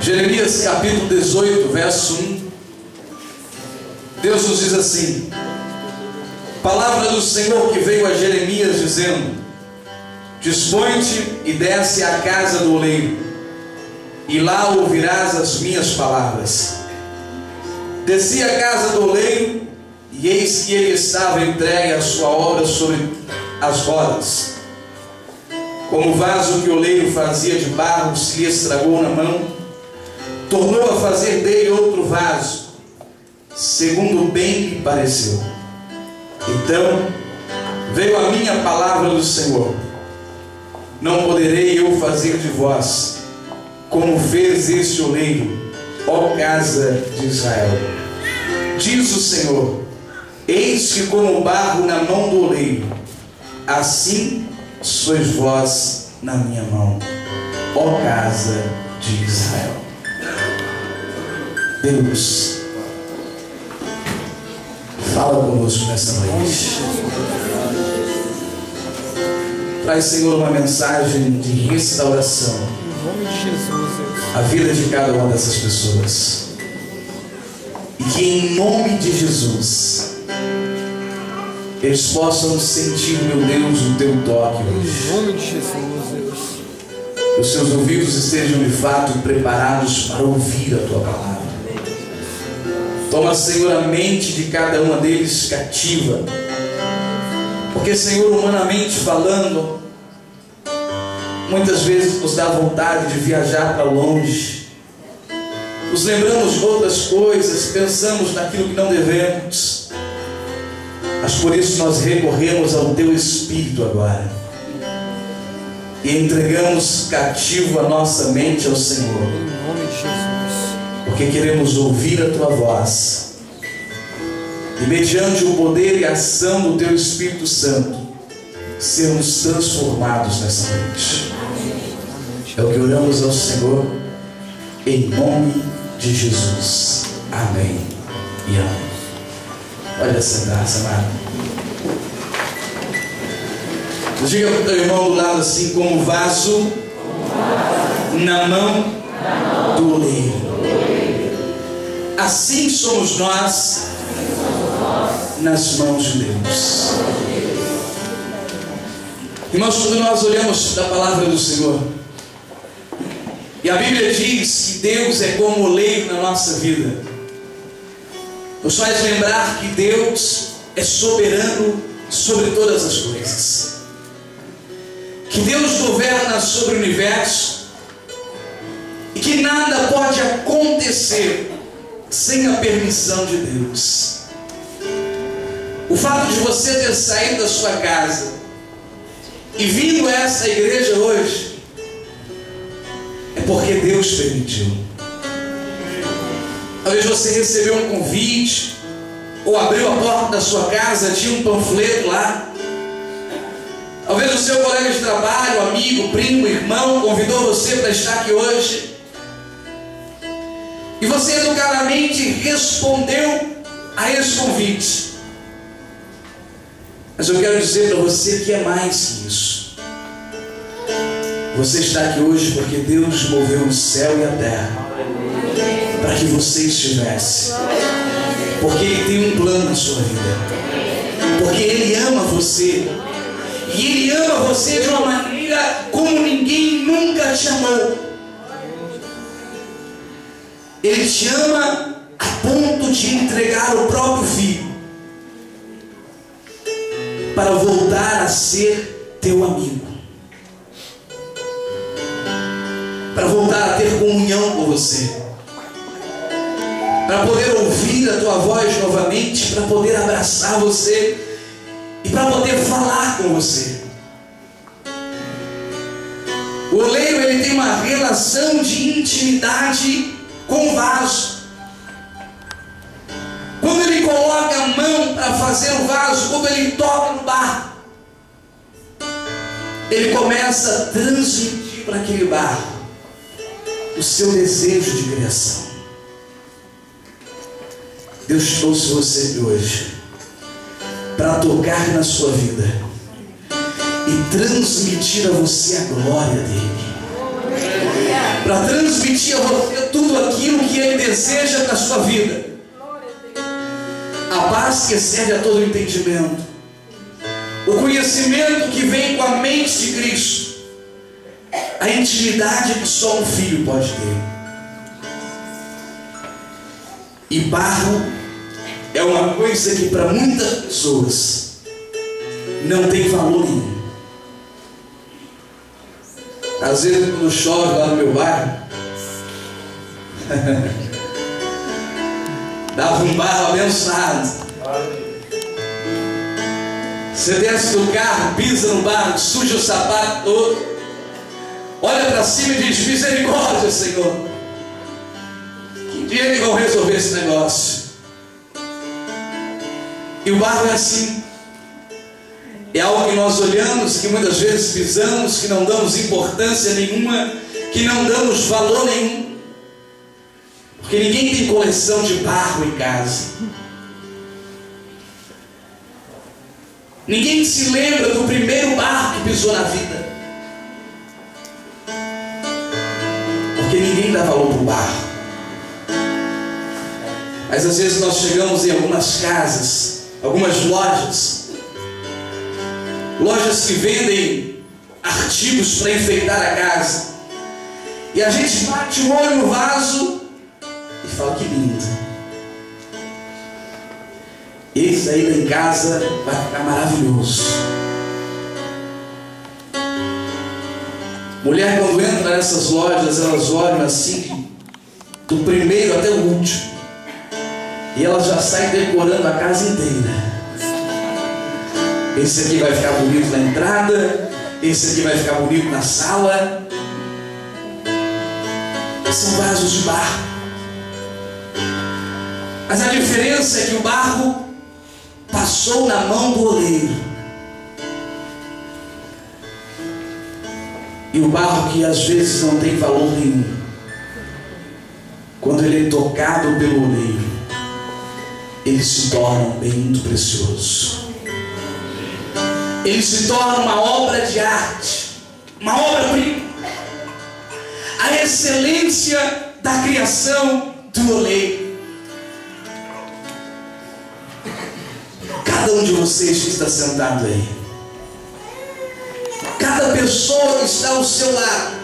Jeremias capítulo 18, verso 1. Deus nos diz assim: palavra do Senhor que veio a Jeremias dizendo: dispõe-te e desce à casa do oleiro, e lá ouvirás as minhas palavras. Desci à casa do oleiro, e eis que ele estava entregue à sua obra sobre as rodas. Como o vaso que o oleiro fazia de barro se lhe estragou na mão, tornou a fazer dele outro vaso, segundo bem lhe pareceu. Então veio a minha palavra do Senhor: não poderei eu fazer de vós como fez este oleiro, ó casa de Israel. Diz o Senhor: eis que como barro na mão do oleiro, assim sois vós na minha mão, ó casa de Israel. Deus, fala conosco nesta noite. Traz, Senhor, uma mensagem de restauração à vida de cada uma dessas pessoas. E que em nome de Jesus eles possam sentir, meu Deus, o teu toque hoje. Em nome de Jesus, Deus. Os seus ouvidos estejam de fato preparados para ouvir a tua palavra. Toma, Senhor, a mente de cada uma deles cativa. Porque, Senhor, humanamente falando, muitas vezes nos dá vontade de viajar para longe. Nos lembramos de outras coisas, pensamos naquilo que não devemos. Mas por isso nós recorremos ao Teu Espírito agora e entregamos cativo a nossa mente ao Senhor, Em nome de Jesus. porque queremos ouvir a Tua voz e, mediante o poder e a ação do Teu Espírito Santo, sermos transformados nessa noite. É o que oramos ao Senhor, em nome de Jesus. Amém e amém. Olha essa graça, amado. Diga para o teu irmão do lado assim: como vaso na mão do oleiro, assim somos nós nas mãos de Deus. Irmãos, quando nós olhamos da palavra do Senhor, e a Bíblia diz que Deus é como oleiro na nossa vida, nos faz lembrar que Deus é soberano sobre todas as coisas, que Deus governa sobre o universo e que nada pode acontecer sem a permissão de Deus. O fato de você ter saído da sua casa e vindo a essa igreja hoje é porque Deus permitiu. Talvez você recebeu um convite, ou abriu a porta da sua casa, tinha um panfleto lá. Talvez o seu colega de trabalho, amigo, primo, irmão convidou você para estar aqui hoje, e você educadamente respondeu a esse convite. Mas eu quero dizer para você que é mais que isso. Você está aqui hoje porque Deus moveu o céu e a terra para que você estivesse, porque Ele tem um plano na sua vida, porque Ele ama você, e Ele ama você de uma maneira como ninguém nunca te amou. Ele te ama a ponto de entregar o próprio Filho para voltar a ser teu amigo, para voltar a ter comunhão com você, para poder ouvir a tua voz novamente, para poder abraçar você e para poder falar com você. O oleiro, ele tem uma relação de intimidade com o vaso. Quando ele coloca a mão para fazer o vaso, quando ele toca no barro, ele começa a transmitir para aquele barro o seu desejo de criação. Deus trouxe você aqui hoje para tocar na sua vida e transmitir a você a glória dele. para transmitir a você tudo aquilo que Ele deseja para a sua vida. A paz que excede a todo entendimento, o conhecimento que vem com a mente de Cristo, a intimidade que só um filho pode ter. E barro é uma coisa que para muitas pessoas não tem valor nenhum. Às vezes quando chove lá no meu bairro, dava um barro abençoado. Você desce do carro, pisa no barro, suja o sapato todo, olha para cima e diz: misericórdia, Senhor. Que dia que vão resolver esse negócio? E o barro é assim. É algo que nós olhamos, que muitas vezes pisamos, que não damos importância nenhuma, que não damos valor nenhum. Porque ninguém tem coleção de barro em casa. Ninguém se lembra do primeiro barro que pisou na vida. Porque ninguém dá valor para o barro. Mas às vezes nós chegamos em algumas casas, algumas lojas que vendem artigos para enfeitar a casa, e a gente bate o olho no vaso e fala: que lindo. Esse aí lá em casa vai ficar maravilhoso. Mulher, quando entra nessas lojas, elas olham assim, do primeiro até o último, e ela já sai decorando a casa inteira. Esse aqui vai ficar bonito na entrada, esse aqui vai ficar bonito na sala. São vasos de barro. Mas a diferença é que o barro passou na mão do oleiro. E o barro, que às vezes não tem valor nenhum, quando ele é tocado pelo oleiro, ele se torna um bem muito precioso. Ele se torna uma obra de arte, uma obra-prima, a excelência da criação do oleiro. Cada um de vocês que está sentado aí, cada pessoa que está ao seu lado,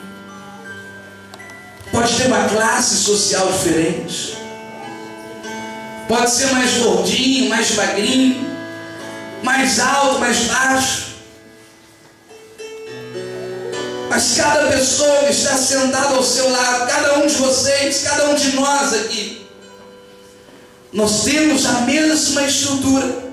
pode ter uma classe social diferente, pode ser mais gordinho, mais magrinho, mais alto, mais baixo, mas cada pessoa que está sentada ao seu lado, cada um de vocês, cada um de nós aqui, nós temos a mesma estrutura.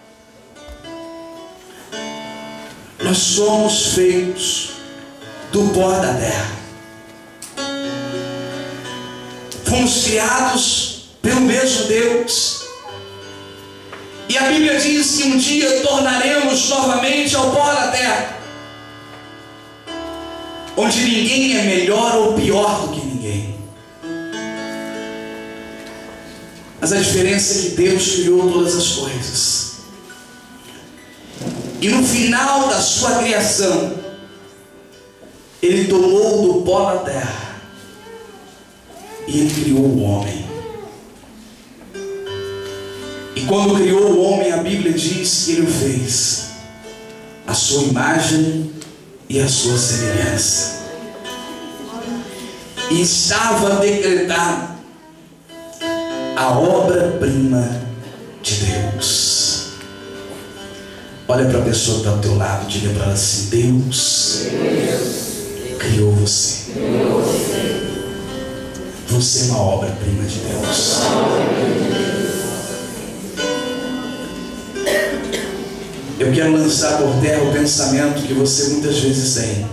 Nós somos feitos do pó da terra, fomos criados pelo mesmo Deus. E a Bíblia diz que um dia tornaremos novamente ao pó da terra, onde ninguém é melhor ou pior do que ninguém. Mas a diferença é que Deus criou todas as coisas, e no final da sua criação, Ele tomou do pó da terra e Ele criou o homem. E quando criou o homem, a Bíblia diz que Ele o fez à sua imagem e à sua semelhança. E estava decretado a obra-prima de Deus. Olha para a pessoa que está ao teu lado, diga para ela assim: Deus criou você. Você é uma obra-prima de Deus. Eu quero lançar por terra o pensamento que você muitas vezes tem.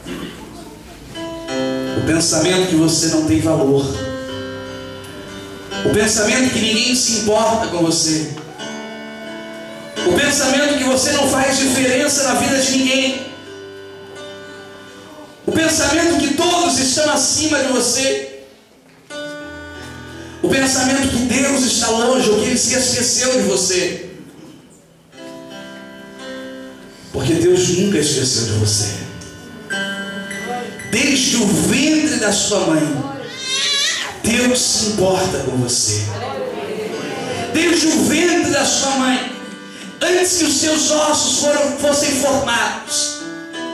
O pensamento que você não tem valor. O pensamento que ninguém se importa com você. O pensamento que você não faz diferença na vida de ninguém. O pensamento que todos estão acima de você. O pensamento que Deus está longe, ou que Ele se esqueceu de você. Porque Deus nunca esqueceu de você. Desde o ventre da sua mãe, Deus se importa com você. Desde o ventre da sua mãe, antes que os seus ossos fossem formados,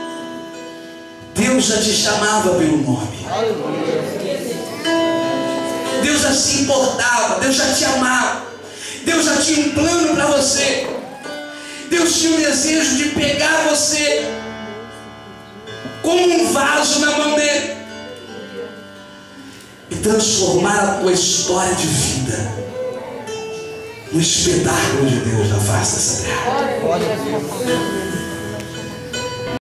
Deus já te chamava pelo nome. Deus já se importava, Deus já te amava, Deus já tinha um plano para você. Deus tinha o desejo de pegar você como um vaso na mão dele e transformar a tua história de vida no espetáculo de Deus na face dessa terra.